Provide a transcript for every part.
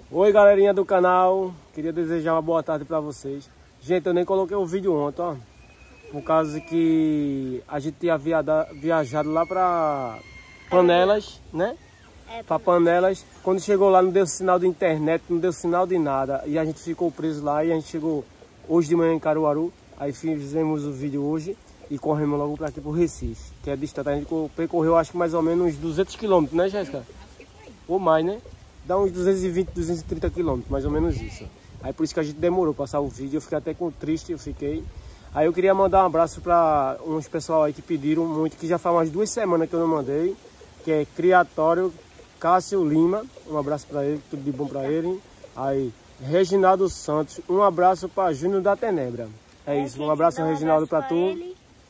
Oi, galerinha do canal, queria desejar uma boa tarde pra vocês. Gente, eu nem coloquei o vídeo ontem, ó, por causa que a gente tinha viajado lá pra Panelas, né? Pra Panelas. Quando chegou lá não deu sinal de internet, não deu sinal de nada. E a gente ficou preso lá e a gente chegou hoje de manhã em Caruaru. Aí fizemos o vídeo hoje e corremos logo pra aqui pro Recife, que é distante. A gente percorreu acho que mais ou menos uns 200 km, né, Jéssica? Ou mais, né? Dá uns 220, 230 km, mais ou menos isso. Aí por isso que a gente demorou pra passar o vídeo, eu fiquei até triste, eu fiquei. Aí eu queria mandar um abraço pra uns pessoal aí que pediram muito, que já faz umas 2 semanas que eu não mandei, que é Criatório Cássio Lima, um abraço pra ele, tudo de bom pra ele. Aí, Reginaldo Santos, um abraço pra Júnior da Tenebra. É isso, um abraço Reginaldo pra tu.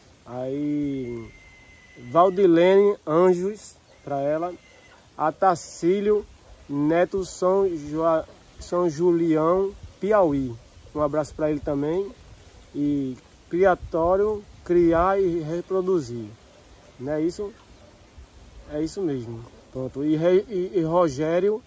Aí, Valdilene Anjos, pra ela. Atacílio Neto São Julião, Piauí. Um abraço para ele também. E Criatório, criar e reproduzir. Não é isso? É isso mesmo. Pronto. E Rogério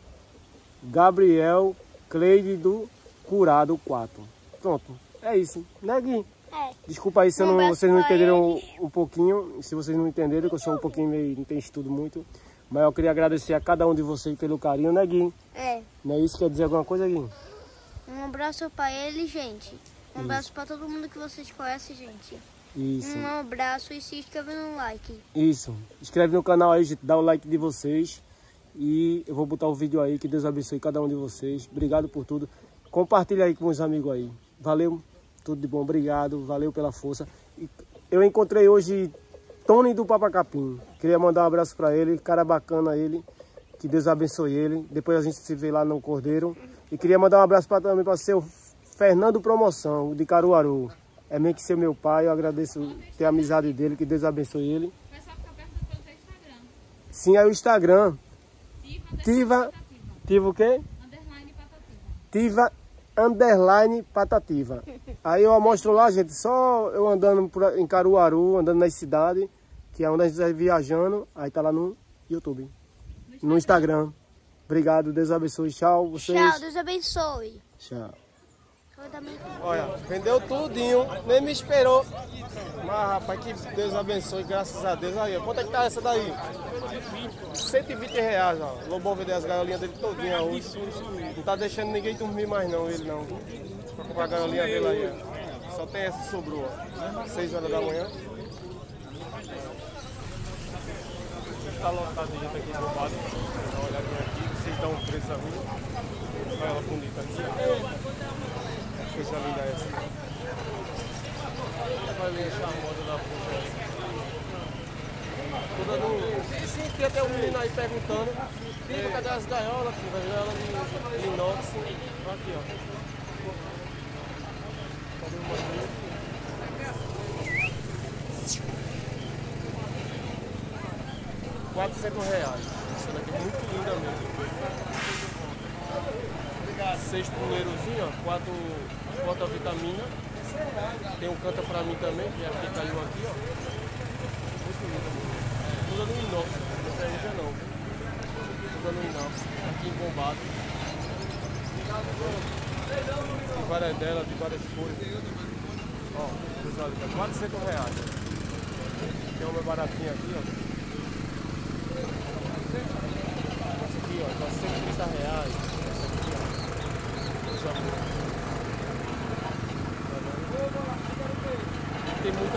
Gabriel Cleide do Curado 4. Pronto. É isso. Né, Gui? É. Desculpa aí se vocês não entenderam um pouquinho. Se vocês não entenderam, que eu sou um pouquinho meio, não tenho estudo muito. Mas eu queria agradecer a cada um de vocês pelo carinho, né, Gui? É. Não é isso? Quer dizer alguma coisa, Gui? Um abraço pra ele, gente. Um abraço pra todo mundo que vocês conhecem, gente. Isso. Um abraço e se inscreve no like. Isso. Inscreve no canal aí, gente. Dá o like de vocês. E eu vou botar o vídeo aí. Que Deus abençoe cada um de vocês. Obrigado por tudo. Compartilha aí com os amigos aí. Valeu. Tudo de bom. Obrigado. Valeu pela força. E eu encontrei hoje Tony do Papacapim. Queria mandar um abraço para ele, cara bacana ele, que Deus abençoe ele. Depois a gente se vê lá no Cordeiro. E queria mandar um abraço também para o seu Fernando Promoção, de Caruaru. É meio que ser meu pai, eu agradeço ter a amizade dele, que Deus abençoe ele. O pessoal fica perguntando pelo seu Instagram. Sim, é o Instagram. Tiva o quê? Underline Patativa. Tiva Underline Patativa. Aí eu mostro lá, gente, só eu andando em Caruaru, andando nas cidades, que é onde a gente vai viajando. Aí tá lá no YouTube, no Instagram. Obrigado, Deus abençoe. Tchau, vocês. Tchau, Deus abençoe. Tchau. Olha, vendeu tudinho, nem me esperou. Mas rapaz, que Deus abençoe, graças a Deus. Aí, quanto é que tá essa daí? 120 reais, ó. O Lobão vendeu as gaiolinhas dele todinha hoje. Não tá deixando ninguém dormir mais não, ele não. Pra comprar a gaiolinha dele aí, ó. Só tem essa que sobrou, ó. 6 horas da manhã. Tá lotado de gente aqui do lado. Dá uma olhadinha aqui, vocês dão um preço a mim. Olha ela bonita aqui. Coisa linda essa. Vai deixar a moda da puxa essa. Toda no... Sim, tem até um menino aí perguntando. Filho, cadê as gaiolas? As gaiolas de inox. Aqui, ó. Cadê o modelo? R$400. Essa daqui é muito linda mesmo. 6 puleirozinho, ó, 4 porta-vitamina. Tem um canta pra mim também, que aqui caiu aqui, ó. Muito lindo. Tudo no inox, não ferruja não. Tudo no inox, aqui embombado. De várias delas, de várias cores. Ó, pessoal, R$400. Tem uma baratinha aqui, ó. Essa aqui, ó, tá R$130. Tem muito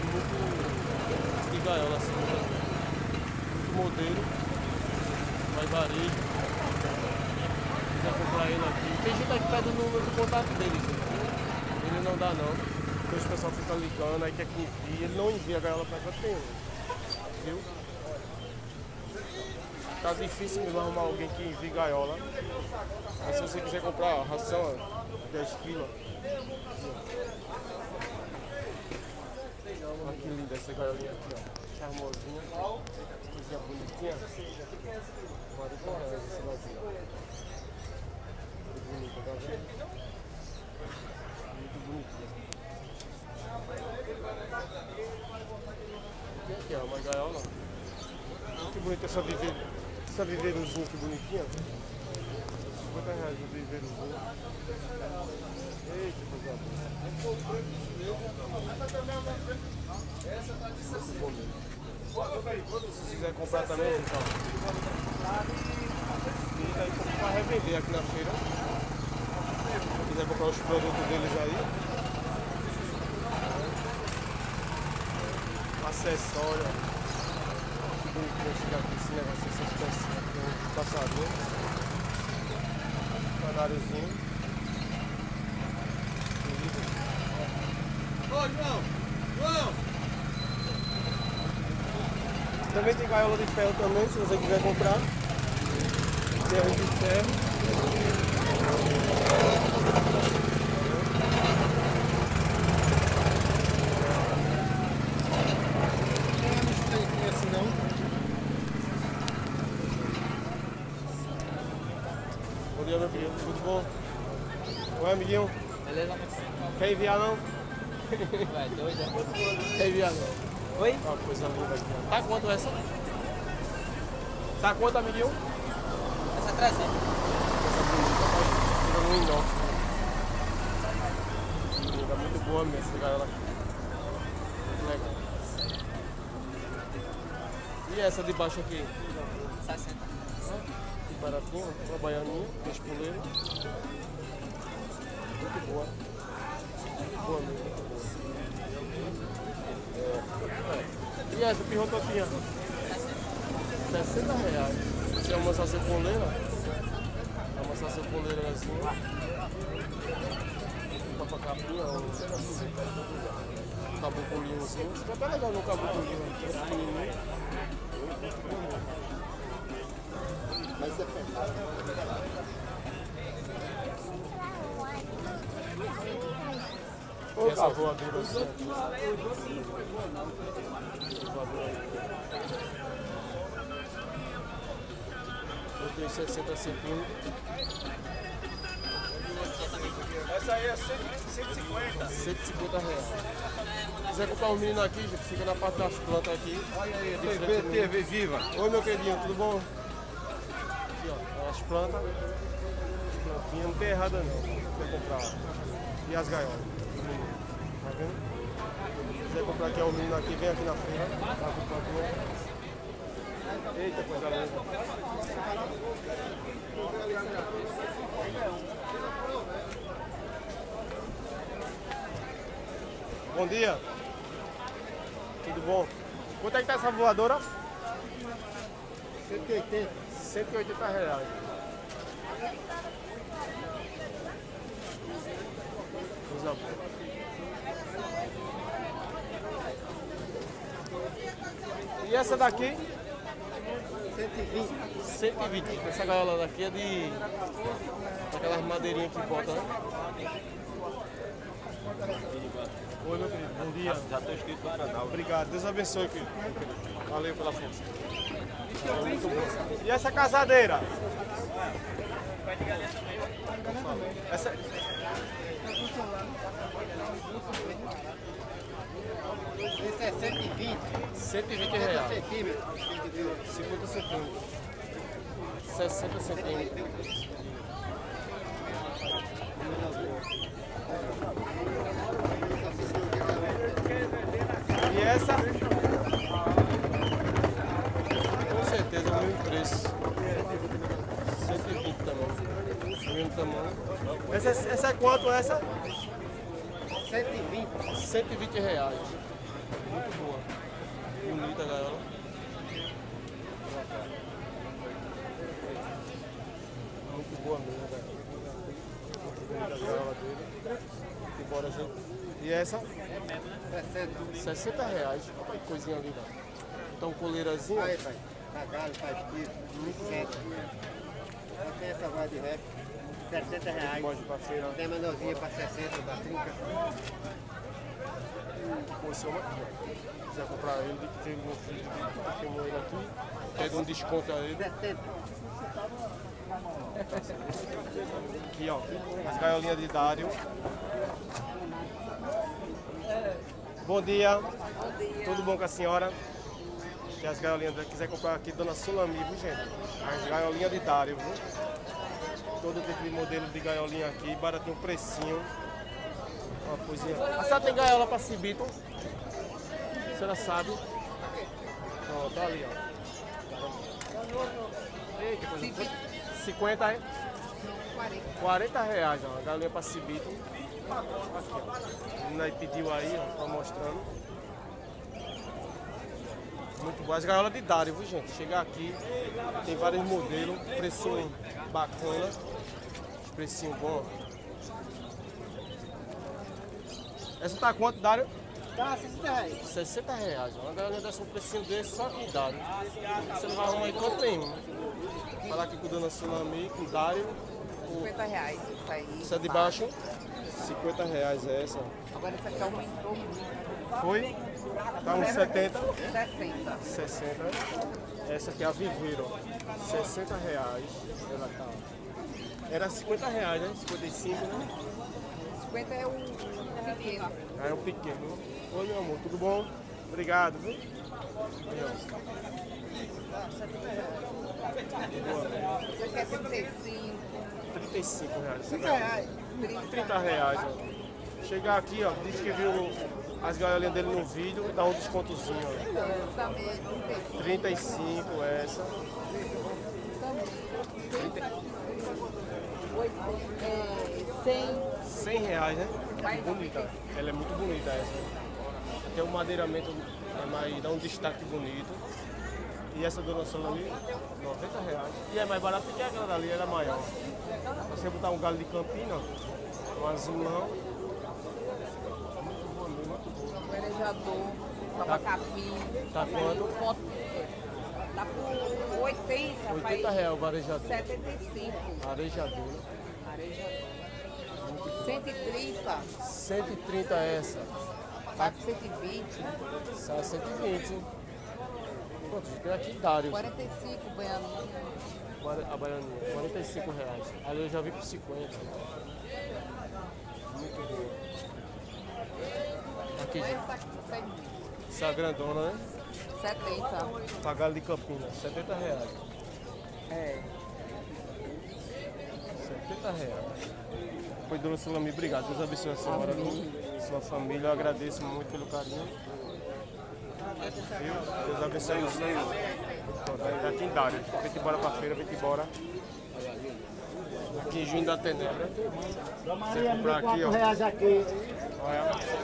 de gaiola assim, muito modelo, mais varejo. Se quiser comprar ele aqui. Tem gente aqui pede o número do contato dele, gente. Ele não dá não. Porque os pessoal fica ligando, aí quer que envie, ele não envia a gaiola pra cá, tem um. Viu? Tá difícil mesmo arrumar alguém que envie gaiola. Mas se você quiser comprar a ração, 10 kg. Olha que linda essa gaiolinha aqui, ó. Charmosinha. Coisinha bonitinha. R$40 esse vazio. Muito bonita, tá vendo? Muito bonitinha. Aqui, ó, uma gaiola. Que bonita essa viveirozinha, que bonitinha. Vou viveirozinho. Eita, coisa boa. Essa tá de 60. Se quiser comprar também, então. E aí para revender aqui na feira. Se quiser comprar os produtos deles aí. Acessório. Que bonitinho chegar aqui esse negócio, essas pecinhas aqui, um passador. Canáriozinho. Ô, João! Também tem gaiola de ferro também, se você quiser comprar. Ferro de ferro. Não tem assim não. Bom dia, meu filho. Tudo bom? Oi, amiguinho. Beleza? Quer enviar não? Vai, doida. Quer enviar não? Oi? Olha uma coisa linda aqui. Tá quanto essa? Tá quanto, amiguinho? Essa é 300. Essa bonita, fica no inox. Linda, muito boa mesmo essa gaiola aqui. Muito legal. E essa de baixo aqui? 60. Que baratinha, uma baianinha, peixe puleiro. Muito boa. Muito boa mesmo, muito boa. E essa pirrototinha? 60 reais. Você é uma sacepoleira? É uma sacepoleira assim. Uma capinha, um caboclinho assim. Fica até legal no caboclinho. Mas você pensar. Essa voadora assim. Eu tenho 60 centímetros. Essa aí é 150. 150 reais. Se quiser comprar um menino aqui, gente, fica na parte das plantas aqui. Olha aí, TV viva. Oi, meu queridinho, tudo bom? Aqui, ó, as plantas. As plantinhas, não tem errada não. Quer comprar. E as gaiolas. Tá vendo? Se quiser comprar aqui, é um menino aqui, vem aqui na feira. Tá com plantinha. Eita, coisa linda. Bom dia. Tudo bom? Quanto é que tá essa voadora? 180. 180 reais. Coisa boa. E essa daqui? 120. 120. Essa gaiola daqui é de aquelas madeirinhas que bota, né? Oi, meu querido. Bom dia. Já estou inscrito no canal. Obrigado. Deus abençoe, querido. Valeu pela força. Muito bom. E essa casadeira? Essa... Esse é 120. 120 reais. 50 centímetros. 50 centímetros. 60 centímetros. E essa? Com certeza o mesmo preço. 120 também. O mesmo tamanho. Essa é quanto essa? 120. 120 reais. Muito boa. Bonita a gaiola. Muito boa mesmo, velho. Bonita a gaiola dele. Embora a gente. E essa? 60 reais. Olha que coisinha linda. Então, coleirazinha. Aí, pai. Tá galho, tá escrito. 1.100. Só tem essa voz de rap. 60 reais. Pode pra feira. Tem a menorzinha para 60, para 30. Funciona aqui, ó. Se quiser comprar ele, que tem um filho que filmou ele aqui, pede um desconto a ele. 70. Aqui, ó, as gaiolinhas de Dário. Bom dia. Tudo bom com a senhora? Se as gaiolinhas quiser comprar aqui, Dona Sulami, viu, gente? As gaiolinhas de Dário, viu? todo tipo de modelo de gaiolinha aqui, baratinho precinho. Uma coisinha. A senhora tem gaiola para cibito? A senhora sabe? Ó, tá ali, ó. Ei, que coisa. 50 aí? 40 reais, ó. Galinha para cibito. Aqui, ó. A menina aí pediu aí, ó, tá mostrando. Muito boa. As gaiolas de Dário, viu, gente? Chegar aqui, tem vários modelos, precinho bacana, precinho bom. Essa tá quanto, Dário? Tá, 60 reais. 60 reais. Uma gaiolinha dessa, um precinho desse, só com Dário. Você não vai arrumar em canto nenhum. Falar aqui com Dona Sulami, com Dário. 50 reais isso aí. Essa de baixo, 50 reais é essa. Agora essa aqui aumentou muito. Foi? Tá uns 70? 60. 60. Essa aqui é a Viveiro, ó. 60 reais. Ela tá. Era 50 reais, né? 55, né? 50 é o pequeno. Ah, é um pequeno. Oi, meu amor, tudo bom? Obrigado, viu? Você quer 35? 35 reais. 30 reais. 30 reais, ó. Chegar aqui, ó, diz que viu as gaiolinhas dele no vídeo, dá um descontozinho, ó. Também 35 essa. 100 reais, né? Bonita. Ela é muito bonita essa. Tem um madeiramento, mas dá um destaque bonito. E essa donação ali, 90 reais. E é mais barato que aquela dali, era maior. Você botar um galho de Campina, um azulão. Muito boa mesmo, muito boa. Merejador, tabacapim. Tá quanto? Tá por 80, 80 reais o varejador. 75. Varejador. Arejador. 130. 130 essa. Tá por 120. Sai 120. Pronto, tem aqui Dário. 45 baianinha. A baianinha, 45 reais. Ali eu já vi por 50. Muito boa. Aqui, gente. Essa grandona, né? 70. Pagalho de Campinas, 70 reais. É. 70 reais. Foi, Dona Sulami, obrigado. Deus abençoe a senhora, sua família. Eu agradeço muito pelo carinho. Viu? Deus abençoe o senhor. Aqui em Dário. Vem embora pra feira, vem embora. Aqui em Junho da Tenebra. Você comprar aqui, ó. R$4 aqui. Olha.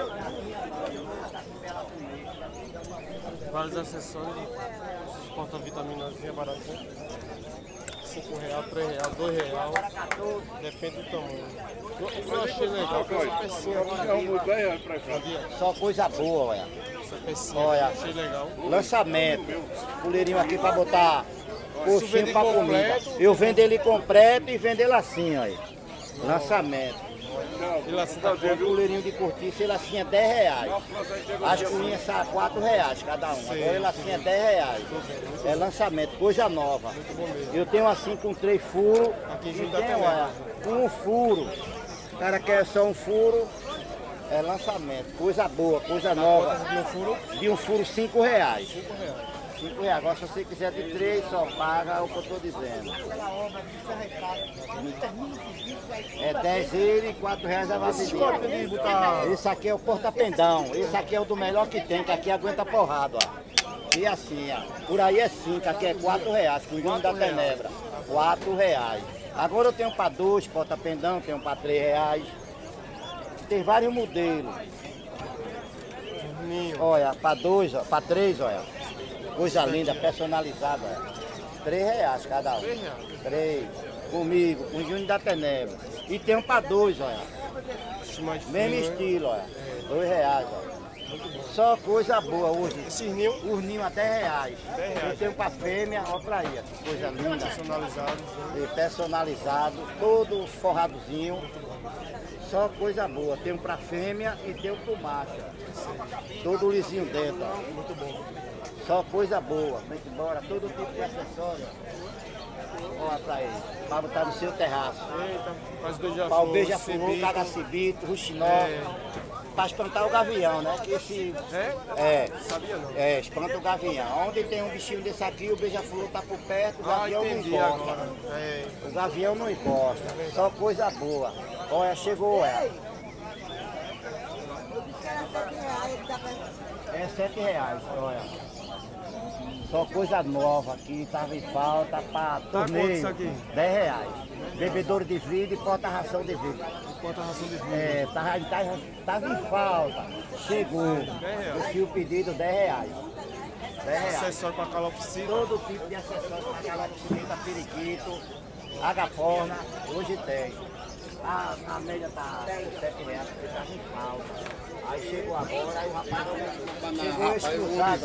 Vários acessórios. Esses porta-vitaminazinha baratinho. R$5, R$3, R$2. Depende do tamanho. Eu achei legal. Essa pecinha aqui. Só coisa boa, olha. Essa pecinha Olha. aqui, achei legal. Lançamento. Puleirinho aqui pra botar coxinha vende pra comida. completo. Eu vendo ele completo e vendo ele assim, olha. Lançamento. Ele assim tá O puleirinho de cortiça, ele assim é R$10. As cunhas são R$4 cada um. Agora ele assim é R$10. É lançamento, coisa nova. Eu tenho assim com 3 furos. Aqui em E Junho da tenho, Tenebra. olha, com um furo. O cara quer só um furo. É lançamento, coisa boa, coisa nova. De um furo, De um furo R$5. R$5. R$5. Agora se você quiser de 3, só paga o que eu estou dizendo. É 10 ele e R$4 a vasilhinha. Esse aqui é o porta-pendão. Esse aqui é o do melhor que tem, que aqui aguenta porrada, ó. E assim, ó. Por aí é 5, aqui é R$4, com o Junho da Tenebra. R$4. Agora eu tenho para 2 porta-pendão, tenho para R$3. Tem vários modelos. Olha, para 2, para 3, olha. Coisa linda, personalizada. R$3 cada um. 3. Comigo, com o Junho da Tenebra. E tem um para 2, olha. Mesmo estilo, olha. R$2, olha. Só coisa boa hoje. Esses ninhos Os ninhos a R$10. Eu tenho para fêmea, olha para aí. Coisa linda. personalizados. Personalizado, todo forradozinho. Só coisa boa. Tem um para fêmea e tem um para macho. Todo lisinho dentro. Ó. Muito bom. Só coisa boa. Vem embora, todo tipo de acessório. Olha pra ele. Pra botar no seu terraço. Eita, faz beija-flor, Para o beija-flor, cagacibito, ruxinó. pra espantar o gavião, né? Que esse... É, Sabia não. espanta o gavião. Onde tem um bichinho desse aqui, o beija-flor tá por perto, o gavião não entendi encosta. agora. É. O gavião não encosta, só coisa boa. Olha, chegou ela. É R$7, olha. Só coisa nova aqui, tava em falta pra torneio. quanto isso aqui? R$10. Bebedouro de vidro e porta-ração de vidro. Quanto a ração de vidro? É, tava em falta. Chegou. Eu fiz o pedido R$10. R$10. Acessório para calopsita. Todo tipo de acessório para calopsita, periquito, agaporna, hoje tem. A média tá R$7, porque tava em falta. Aí chegou agora, aí o rapaz chegou exclusado,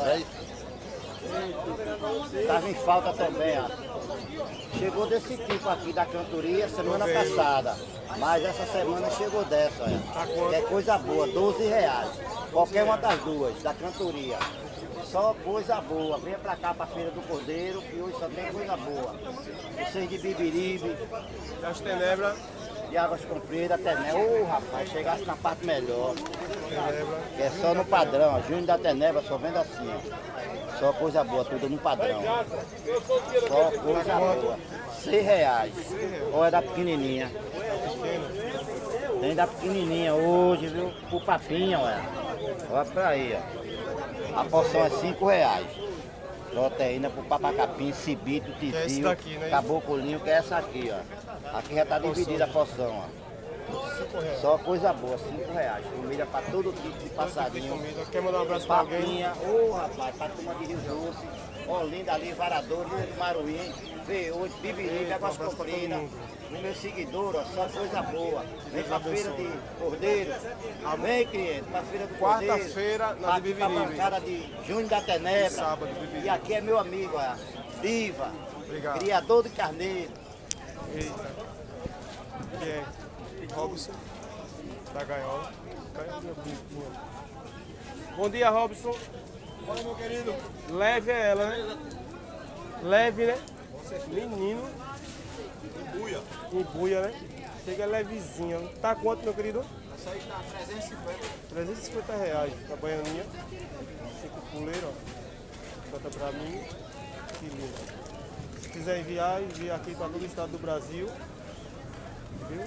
tava em falta também, ó. Chegou desse tipo aqui da cantoria semana passada, mas essa semana chegou dessa, olha. É coisa boa, R$12. Qualquer uma das duas, da cantoria. Só coisa boa. Venha pra cá pra Feira do Cordeiro, que hoje só tem coisa boa. Vocês de Bibiribe, Das tenebras. de Águas Compridas, até né? Rapaz, chegasse na parte melhor. Que é só no padrão, ó. Júnior da Tenebra, só vendo assim, ó. Só coisa boa, tudo no padrão. Só coisa boa. R$6. Olha da pequenininha. Tem da pequenininha hoje, viu? Pro papinha, olha. Olha pra aí, ó. A porção é R$5. Proteína pro papacapim, cibito, tizil, daqui, né? cabocolinho, que é essa aqui, ó. Aqui já tá dividida a porção, ó. Só coisa boa, R$5. Comida pra todo tipo de passarinho. Comida. Quer mandar um abraço para alguém? Papinha, rapaz, pra turma de Rio Doce, Olinda ali, Varador, Ilha de Maruim, V8, Bibiribe, Águas Compridas. Os meus seguidores, ó, só coisa boa. Vem pra Feira de Cordeiro. Vem, cliente, pra Feira do Cordeiro. Quarta-feira na de Aqui pra Bibiribe. bancada de Júnior da Tenebra. Sábado, Bibiribe. E aqui é meu amigo, ó, Diva, Obrigado. criador de carneiro. Eita. Que é Robson, da Gaiola. Gaiola bonitinha. Bom dia, Robson. Fala, meu querido. Leve é ela, né? Leve, né? Menino. Buia. Embuia, né? Chega levezinha. Tá quanto, meu querido? Essa aí está 350. R$350. A baianinha. 5 puleiros, ó. Bota pra mim. Que lindo. Se quiser enviar, envia aqui para todo o estado do Brasil. Viu?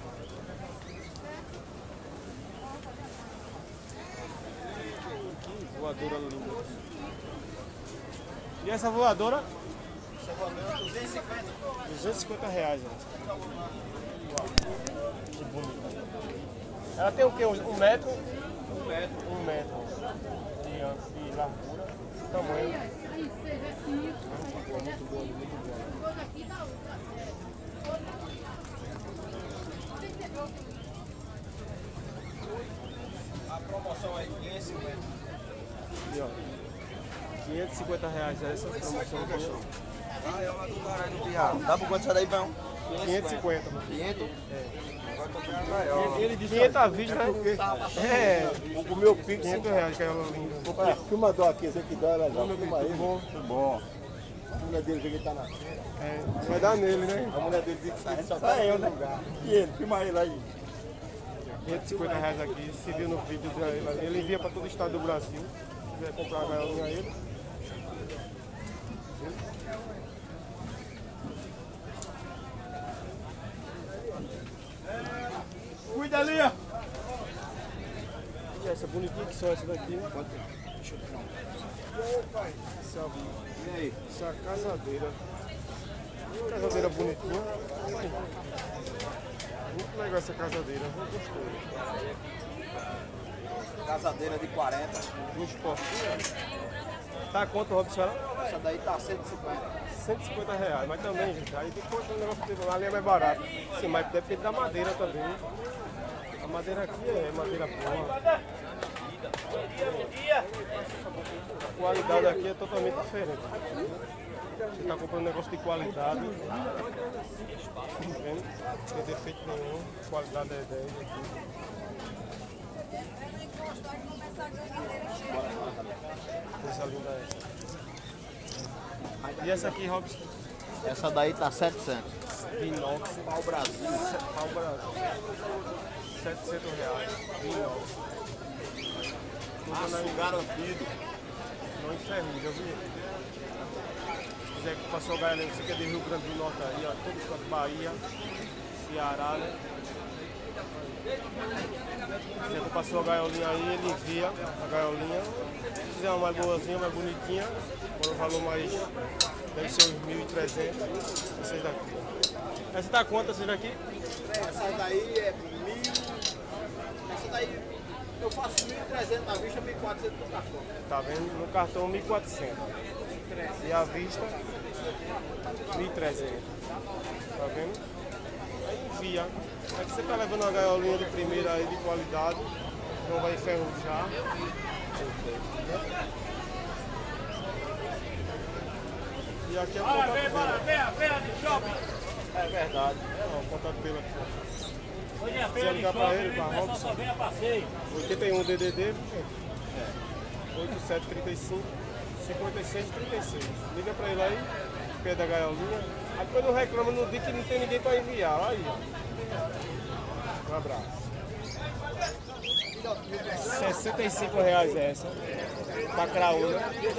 Que voadora linda. E essa voadora? Essa voadora é 250. R$250, ó. Que bonita. Ela tem o quê? 1 metro? 1 metro. 1 metro de largura, tamanho. Muito boa, muito boa. A promoção é 550. Aqui, ó. R$550 essa promoção aqui. Ah, é uma do caralho do Piau. Dá pra quanto isso daí, Pão? 550, mano. 500? É. Vai comprar a gaiola. Ele disse 500 à vista, né? É. O meu pico R$500, que é ela linda. Olha, filmador aqui, esse aqui dá é legal. Meu Filma querido, aí. bom. Bom. A mulher dele que ele tá na. É, vai dar nele, né? A mulher dele disse que só tá eu, né? E ele, filma ele aí. R$550 aqui, se viu no vídeo dele. Ele envia para todo o estado do Brasil. Se quiser comprar a gaiolinha ele. Cuida ali, ó. E essa bonitinha que só essa daqui, né? Essa casadeira. Casadeira bonitinha. Muito legal essa casadeira. Eu gostei. Casadeira de 40. Gostoso. Tá quanto, Robson? Essa daí tá 150. R$150, mas também, gente, aí depois o negócio dele lá ali é mais barato. Sim, mas depende da madeira também. A madeira aqui é madeira boa. A qualidade aqui é totalmente diferente. Você está comprando um negócio de qualidade. Tá vendo? Não tem defeito nenhum. Qualidade é 10 aqui. Coisa linda é essa. E essa aqui, Robson? Essa daí tá 700. De inox. Pau Brasil. Pau Brasil. R$700. De inox. Aço garantido. Não enferruja, viu? Se quiser que passou a gaiolinha, você que é de Rio Grande do Norte aí, ó, todo canto Bahia, Ceará, né? Se quiser que passou a gaiolinha aí, ele envia a gaiolinha. Se quiser uma mais boazinha, mais bonitinha, por um valor mais, deve ser uns 1.300, essas daqui. Essa tá quanto, essas daqui? Essa daí é 1.000. Essa daí eu faço 1.300 na vista, 1.400 no cartão. Tá vendo? No cartão 1.400. E à vista 1.300. Tá vendo? Aí envia. Aqui você tá levando uma gaiolinha de primeira aí de qualidade. Não vai enferrujar. E aqui é o contato dele. É verdade. Ó, o contato dele aqui. Se ligar pra ele, pra Robson, 81 DDD, 8735 5636. Liga pra ele aí, pé da gaiolinha. Aí depois não reclama no dia que não tem ninguém pra enviar. Aí, ó. Um abraço. R$65 essa. Pra craúna.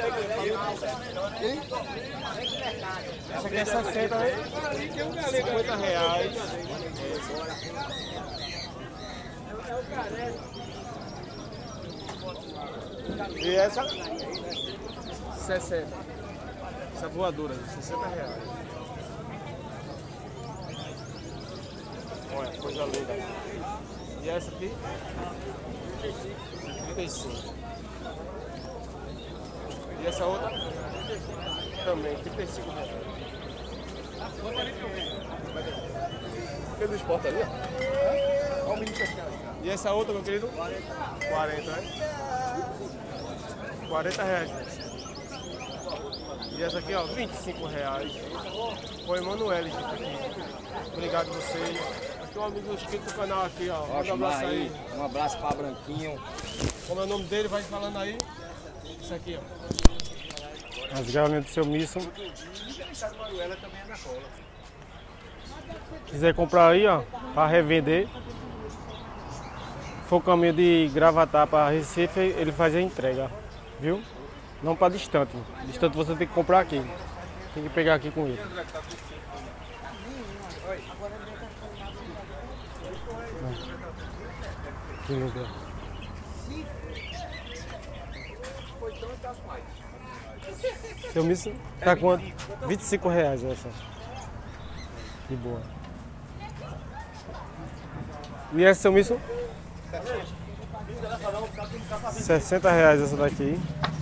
Essa aqui é 60, né? R$50. E essa? 60. Essa voadora, R$60. Olha, coisa linda. E essa aqui? 35. E essa outra? Também, R$35. Aquele do esporte ali, ó. Olha o menino fechado. E essa outra, meu querido? 40, né? R$40. E essa aqui, ó, R$25. Foi Emanuel, gente, aqui. Obrigado a vocês. Aqui um amigo inscrito no canal aqui, ó. Manda um abraço aí. Um abraço para Branquinho. Como é o nome dele? Vai falando aí. Isso aqui, ó. As galinhas do seu Misson. Quiser comprar aí, ó, para revender. Se for caminho de Gravatá para Recife, ele faz a entrega, viu? Não para distante. Distante você tem que comprar aqui. Tem que pegar aqui com ele. Que lindo. Seu Misson tá quanto? R$25 essa. De boa. E essa, seu Misson? R$60 essa daqui.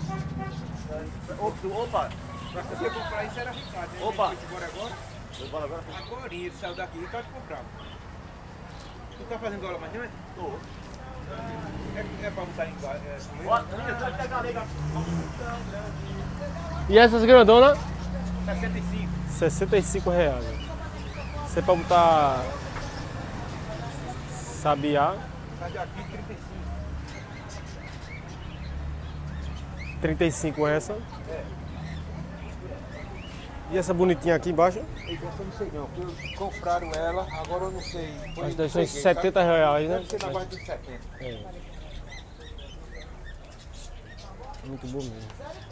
Opa! Pra você comprar isso era Ricardo. Opa! Bora agora? Agora ele saiu daqui, Ricardo comprava. Tu tá fazendo aula mais não é? Tô. É pra almoçar em casa. E essas grandonas? 65. R$65. Você pode botar sabiá. Sai daqui 35. 35 essa. E essa bonitinha aqui embaixo? Eu não sei não, porque compraram ela, agora eu não sei. Acho que são R$70, né? Deve ser na base de 70. É. Muito bom mesmo.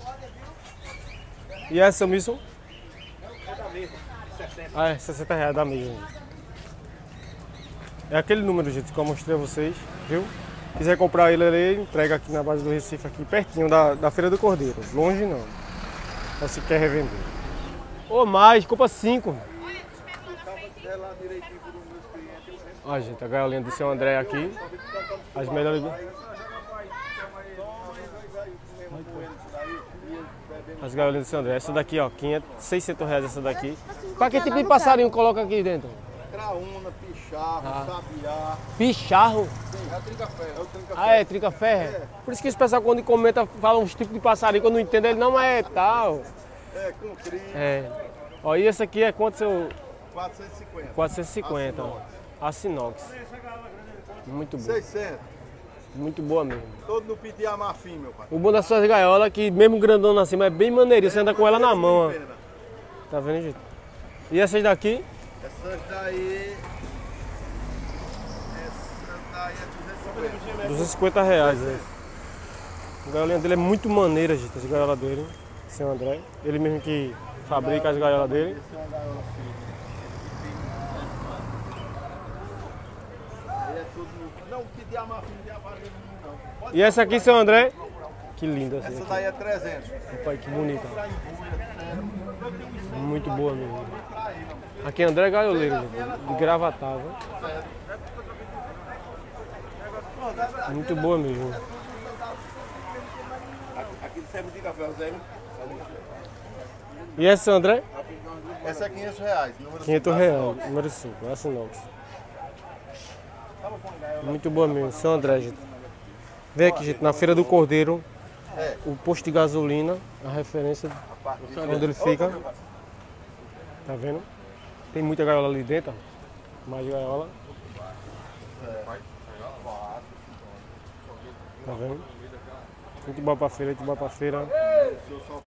E essa, seu Misson? É da mesma, 60. Ah, é R$60 da mesma. É aquele número, gente, que eu mostrei a vocês, viu? Quiser comprar ele, entrega aqui na base do Recife, aqui pertinho da Feira do Cordeiro. Longe não. Só se quer revender. Ou mais, compra 5. Ó, gente, a gaiolinha do seu André aqui. As melhores. As gaiolinhas do seu André. Essa daqui, ó, R$600 essa daqui. Pra que tipo de passarinho coloca aqui dentro? Craúna, picharro, sabiá. Picharro? É o trinca-ferro. É o trinca-ferro. Ah, é trinca-ferro? Por isso que esse pessoal quando comenta, fala uns tipos de passarinho que eu não entendo, ele não é tal. É, com trinca. É. Ó, e esse aqui é quanto seu? 450. 450. Aço inox. Muito bom. 600. Muito boa mesmo. Todo no piti amafim, meu pai. O bom das suas gaiolas é que mesmo grandona assim, mas é bem maneirinho, você anda com ela na mão, ó. Tá vendo, gente? E essas daqui? Essas daí... Essa daí é 250. R$250. Né? A gaiolinha dele é muito maneira, gente, as gaiolas dele. Seu André. Ele mesmo que fabrica as gaiolas dele. E essa aqui, seu André? Que linda essa. Essa daí é 300. Pai, que bonita. Muito boa mesmo. Aqui é André Gaioleiro, gente, de Gravatá, viu? Muito boa mesmo. Aqui serve de café, Zé. E essa, André? Essa é 500 reais. Número 500 reais, número 5, essa inox. Muito boa mesmo, seu André, gente. Vem aqui, gente, na Feira do Cordeiro, o posto de gasolina, a referência onde ele fica. Tá vendo? Tem muita gaiola ali dentro, ó. Mais gaiola. Tá vendo? Muito bom pra feira, muito bom pra feira.